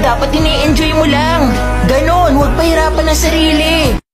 dapat ini-enjoy mo lang. Ganon, huwag pahirapan ang sarili.